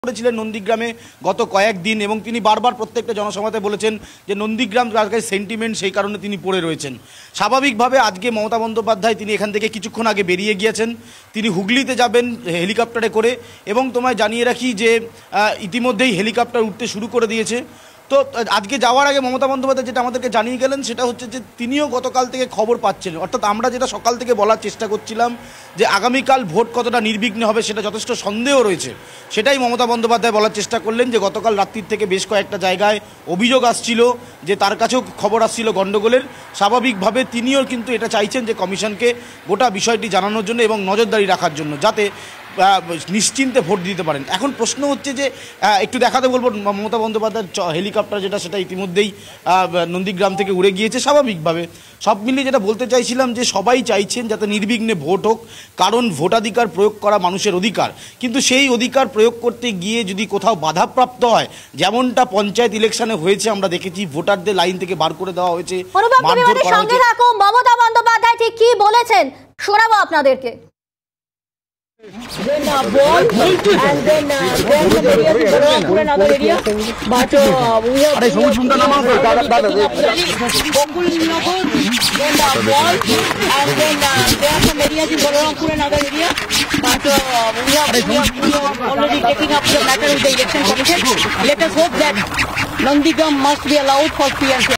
করেছিলেন নন্দীগ্রামে গত কয়েকদিন এবং তিনি বারবার প্রত্যেকটা জনসভাতে বলেছেন যে নন্দীগ্রাম রাজনৈতিক সেন্টিমেন্ট সেই কারণে তিনি পড়ে রয়েছেন। স্বাভাবিকভাবে আজকে মমতা বন্দ্যোপাধ্যায় তিনি এখান থেকে কিছুক্ষণ আগে বেরিয়ে গিয়েছেন, তিনি হুগলিতে যাবেন হেলিকপ্টারে করে এবং তোমায় জানিয়ে রাখি যে ইতিমধ্যেই হেলিকপ্টার উঠতে শুরু করে দিয়েছে। তো আজকে যাওয়ার আগে মমতা বন্দ্যোপাধ্যায় যেটা আমাদেরকে জানিয়ে গেলেন সেটা হচ্ছে যে তিনিও গতকাল থেকে খবর পাচ্ছেন, অর্থাৎ আমরা যেটা সকাল থেকে বলার চেষ্টা করছিলাম যে আগামীকাল ভোট কতটা নির্বিঘ্নে হবে সেটা যথেষ্ট সন্দেহ রয়েছে, সেটাই মমতা বন্দ্যোপাধ্যায় বলার চেষ্টা করলেন যে গতকাল রাত্রির থেকে বেশ কয়েকটা জায়গায় অভিযোগ আসছিল, যে তার কাছেও খবর আসছিল গণ্ডগোলের। স্বাভাবিকভাবে তিনিও কিন্তু এটা চাইছেন যে কমিশনকে গোটা বিষয়টি জানানোর জন্য এবং নজরদারি রাখার জন্য, যাতে নিশ্চিন্তে ভোট দিতে পারেন। এখন প্রশ্ন হচ্ছে যে একটু দেখাতে বলবো মমতা বন্দ্যোপাধ্যায়ের হেলিকপ্টার যেটা সেটা ইতিমধ্যেই নন্দীগ্রাম থেকে উড়ে গিয়েছে। স্বাভাবিকভাবে সব মিলিয়ে যেটা বলতে চাইছিলাম যে সবাই চাইছেন যাতে নির্বিঘ্নে ভোট হোক, কারণ ভোটাধিকার প্রয়োগ করা মানুষের অধিকার, কিন্তু সেই অধিকার প্রয়োগ করতে গিয়ে যদি কোথাও বাধাপ্রাপ্ত হয়, যেমনটা পঞ্চায়েত ইলেকশনে হয়েছে আমরা দেখেছি, ভোটারদের লাইন থেকে বার করে দেওয়া হয়েছে, মারধর করা হয়েছে। মমতা বন্দ্যোপাধ্যায় ঠিক কি বলেছেন শোনাবো আপনাদেরকে। Then ball and then the area to go to another area. But we have Bokul Nagar, then ball and then there are some areas in Balarampur and other area. But we are already taking up the matter with the election commission. Let us hope that Nandikam must be allowed for free and fair.